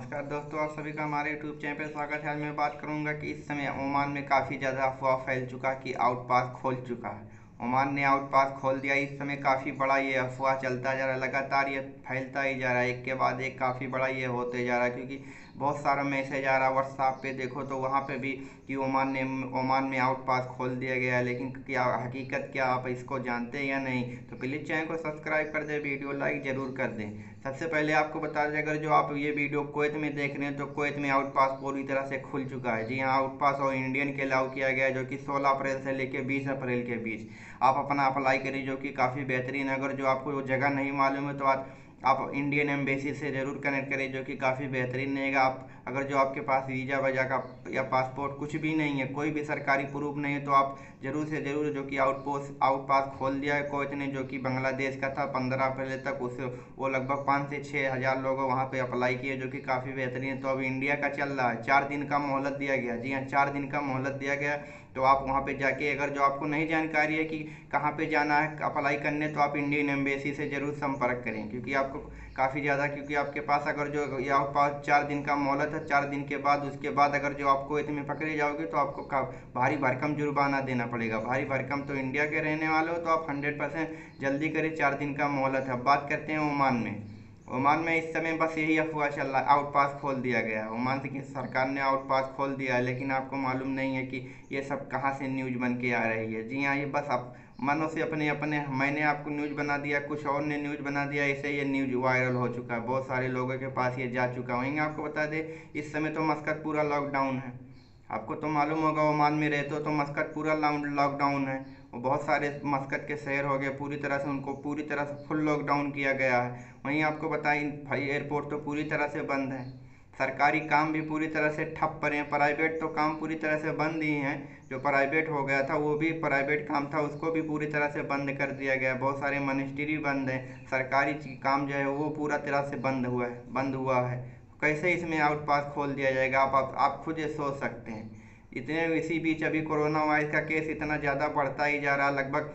नमस्कार दोस्तों, आप सभी का हमारे यूट्यूब चैनल पर स्वागत है। आज मैं बात करूंगा कि इस समय ओमान में काफ़ी ज़्यादा अफवाह फैल चुका कि आउटपास खोल चुका है। ओमान ने आउटपास खोल दिया। इस समय काफ़ी बड़ा ये अफवाह चलता जा रहा है, लगातार ये फैलता ही जा रहा है, एक के बाद एक काफ़ी बड़ा ये होते जा रहा है। क्योंकि बहुत सारा मैसेज आ रहा है व्हाट्सएप पे, देखो तो वहाँ पे भी कि ओमान में आउटपास खोल दिया गया है। लेकिन क्या हकीकत क्या, आप इसको जानते हैं या नहीं? तो प्लीज़ चैनल को सब्सक्राइब कर दें, वीडियो लाइक ज़रूर कर दें। सबसे पहले आपको बता दें, अगर जो आप ये वीडियो कुवैत में देख रहे हैं तो कुवैत में आउट पास पूरी तरह से खुल चुका है। जी हाँ, आउट पास और इंडियन के अलाउ किया गया है, जो कि 16 अप्रैल से लेकर 20 अप्रैल के बीच आप अपना अप्लाई करिए, जो कि काफ़ी बेहतरीन है। अगर जो आपको वो जगह नहीं मालूम है तो आप इंडियन एम्बेसी से ज़रूर कनेक्ट करें, जो कि काफ़ी बेहतरीन रहेगा। आप अगर जो आपके पास वीज़ा वजह का या पासपोर्ट कुछ भी नहीं है, कोई भी सरकारी प्रूफ नहीं है, तो आप ज़रूर से ज़रूर जो कि आउट पास खोल दिया है कुवैत ने, जो कि बांग्लादेश का था। 15 अप्रैल तक उस वो लगभग 5 से 6 हज़ार लोग वहाँ पे अप्लाई किए, जो कि काफ़ी बेहतरीन है। तो अभी इंडिया का चल रहा है, 4 दिन का मोहलत दिया गया। जी हाँ, 4 दिन का मोहलत दिया गया। तो आप वहाँ पे जाके, अगर जो आपको नहीं जानकारी है कि कहाँ पे जाना है अप्लाई करने, तो आप इंडियन एम्बेसी से ज़रूर संपर्क करें, क्योंकि आपको काफ़ी ज़्यादा, क्योंकि आपके पास अगर जो या पास 4 दिन का मोहलत है, 4 दिन के बाद उसके बाद अगर जो आपको इतने पकड़े जाओगे तो आपको भारी भरकम जुर्माना देना पड़ेगा। भारी भरकम। तो इंडिया के रहने वाले हो तो आप 100% जल्दी करें, 4 दिन का मोहलत है। अब बात करते हैं ओमान में। ओमान में इस समय बस यही अफवाह चल रहा है, आउट पास खोल दिया गया है। ओमान की सरकार ने आउट पास खोल दिया है, लेकिन आपको मालूम नहीं है कि ये सब कहाँ से न्यूज़ बन के आ रही है। जी हाँ, ये बस आप मनो से अपने अपने मैंने आपको न्यूज़ बना दिया, कुछ और ने न्यूज़ बना दिया, ऐसे ये न्यूज़ वायरल हो चुका है, बहुत सारे लोगों के पास ये जा चुका है। वहीं आपको बता दें, इस समय तो मस्कत पूरा लॉकडाउन है। आपको तो मालूम होगा, ओमान में रहते हो तो मस्कत पूरा लॉकडाउन है। और बहुत सारे मस्कत के शहर हो गए पूरी तरह से, उनको पूरी तरह से फुल लॉकडाउन किया गया है। वहीं आपको बताएं, भाई एयरपोर्ट तो पूरी तरह से बंद है। सरकारी काम भी पूरी तरह से ठप पड़े हैं, प्राइवेट तो काम पूरी तरह से बंद ही हैं। जो प्राइवेट हो गया था, वो भी प्राइवेट काम था, उसको भी पूरी तरह से बंद कर दिया गया। बहुत सारे मिनिस्ट्री बंद हैं, सरकारी काम जो है वो पूरा तरह से बंद हुआ है। कैसे इसमें आउट पास खोल दिया जाएगा, आप खुद ये सोच सकते हैं। इसी बीच अभी कोरोना वायरस का केस इतना ज़्यादा बढ़ता ही जा रहा है, लगभग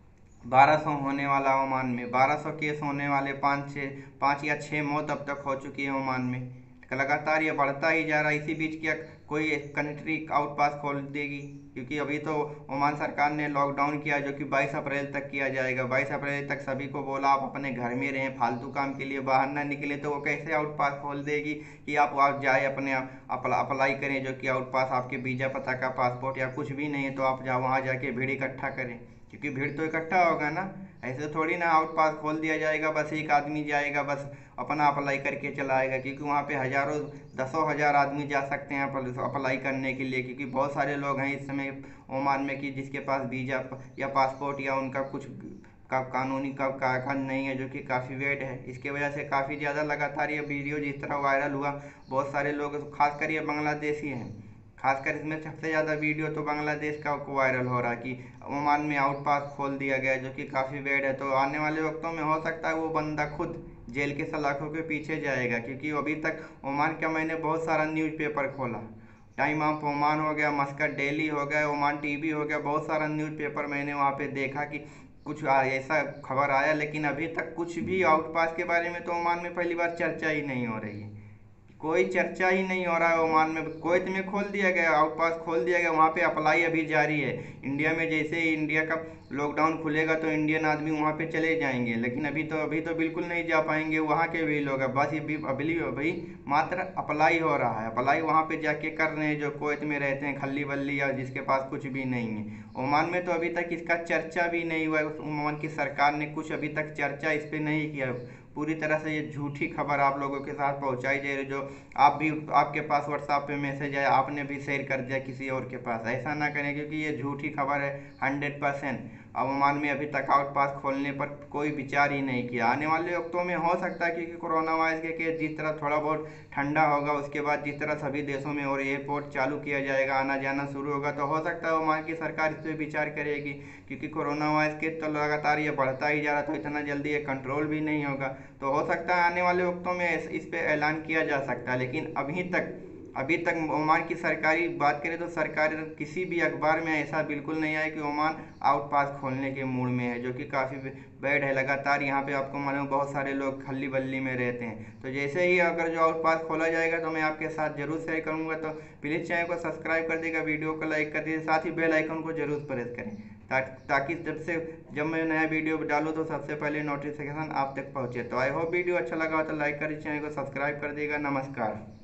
1200 होने वाला ओमान में, 1200 केस होने वाले, 5 या 6 मौत अब तक हो चुकी है ओमान में। लगातार ये बढ़ता ही जा रहा है। इसी बीच क्या कोई कंट्री आउट पास खोल देगी? क्योंकि अभी तो ओमान सरकार ने लॉकडाउन किया, जो कि 22 अप्रैल तक किया जाएगा। 22 अप्रैल तक सभी को बोला आप अपने घर में रहें, फालतू काम के लिए बाहर ना निकले। तो वो कैसे आउट पास खोल देगी कि आप जाए अपने अप्लाई करें, जो कि आउट पास आपके वीजा पता का पासपोर्ट या कुछ भी नहीं है, तो आप वहाँ जाके भीड़ इकट्ठा करें? क्योंकि भीड़ तो इकट्ठा होगा ना। ऐसे थोड़ी ना आउट पास खोल दिया जाएगा, बस एक आदमी जाएगा, बस अपना अप्लाई करके चला आएगा। क्योंकि वहाँ पे हज़ारों, दसों हज़ार आदमी जा सकते हैं अप्लाई करने के लिए। क्योंकि बहुत सारे लोग हैं इस समय ओमान में कि जिसके पास वीज़ा या पासपोर्ट या उनका कुछ का कानूनी का कागज नहीं है, जो कि काफ़ी वेट है। इसके वजह से काफ़ी ज़्यादा लगातार ये वीडियो जिस तरह वायरल हुआ, बहुत सारे लोग, खासकर ये बांग्लादेशी हैं, खासकर इसमें सबसे ज़्यादा वीडियो तो बांग्लादेश का को वायरल हो रहा है कि ओमान में आउट पास खोल दिया गया है, जो कि काफ़ी बैड है। तो आने वाले वक्तों में हो सकता है वो बंदा खुद जेल के सलाखों के पीछे जाएगा। क्योंकि अभी तक ओमान का मैंने बहुत सारा न्यूज़पेपर खोला, टाइम ऑफ ओमान हो गया, मस्कट डेली हो गया, ओमान टीवी हो गया, बहुत सारा न्यूज़पेपर मैंने वहाँ पे देखा कि कुछ ऐसा खबर आया। लेकिन अभी तक कुछ भी आउट पास के बारे में तो ओमान में पहली बार चर्चा ही नहीं हो रही है। कोई चर्चा ही नहीं हो रहा है ओमान में। कुवैत में खोल दिया गया, आउट पास खोल दिया गया, वहाँ पे अप्लाई अभी जारी है। इंडिया में जैसे ही इंडिया का लॉकडाउन खुलेगा तो इंडियन आदमी वहाँ पे चले जाएंगे, लेकिन अभी तो बिल्कुल नहीं जा पाएंगे वहाँ के भी लोग। बस ये अभी मात्र अप्लाई हो रहा है, अप्लाई वहाँ पे जाके कर रहे हैं जो कुवैत में रहते हैं, खल्ली बल्ली या जिसके पास कुछ भी नहीं है। ओमान में तो अभी तक इसका चर्चा भी नहीं हुआ है। ओमान की सरकार ने कुछ अभी तक चर्चा इस पर नहीं किया। पूरी तरह से ये झूठी खबर आप लोगों के साथ पहुंचाई जा रही, जो आपके पास व्हाट्सएप पे मैसेज आया, आपने भी शेयर कर दिया किसी और के पास। ऐसा ना करें, क्योंकि ये झूठी खबर है 100%। अब ओमान में अभी तक आउट पास खोलने पर कोई विचार ही नहीं किया। आने वाले वक्तों में हो सकता है, क्योंकि कोरोना वायरस के केस जिस तरह थोड़ा बहुत ठंडा होगा, उसके बाद जिस तरह सभी देशों में और एयरपोर्ट चालू किया जाएगा, आना जाना शुरू होगा, तो हो सकता है ओमान की सरकार इस पर विचार करेगी। क्योंकि कोरोना वायरस के तो लगातार ये बढ़ता ही जा रहा, तो इतना जल्दी ये कंट्रोल भी नहीं होगा। तो हो सकता है आने वाले वक्तों में इस पे ऐलान किया जा सकता है, लेकिन अभी तक अभी तक ओमान की सरकारी बात करें तो सरकारी किसी भी अखबार में ऐसा बिल्कुल नहीं आया कि ओमान आउट पास खोलने के मूड में है, जो कि काफ़ी बैड है। लगातार यहाँ पे आपको मालूम बहुत सारे लोग खल्ली बल्ली में रहते हैं। तो जैसे ही अगर जो आउट पास खोला जाएगा तो मैं आपके साथ जरूर शेयर करूँगा। तो प्लीज़ चैनल को सब्सक्राइब कर देगा, वीडियो को लाइक कर दीजिए, साथ ही बेल आइकन को जरूर प्रेस करें ताकि जब मैं नया वीडियो डालूँ तो सबसे पहले नोटिफिकेशन आप तक पहुँचे। तो आई होप वीडियो अच्छा लगा हो तो लाइक करिए, चैनल को सब्सक्राइब कर देगा। नमस्कार।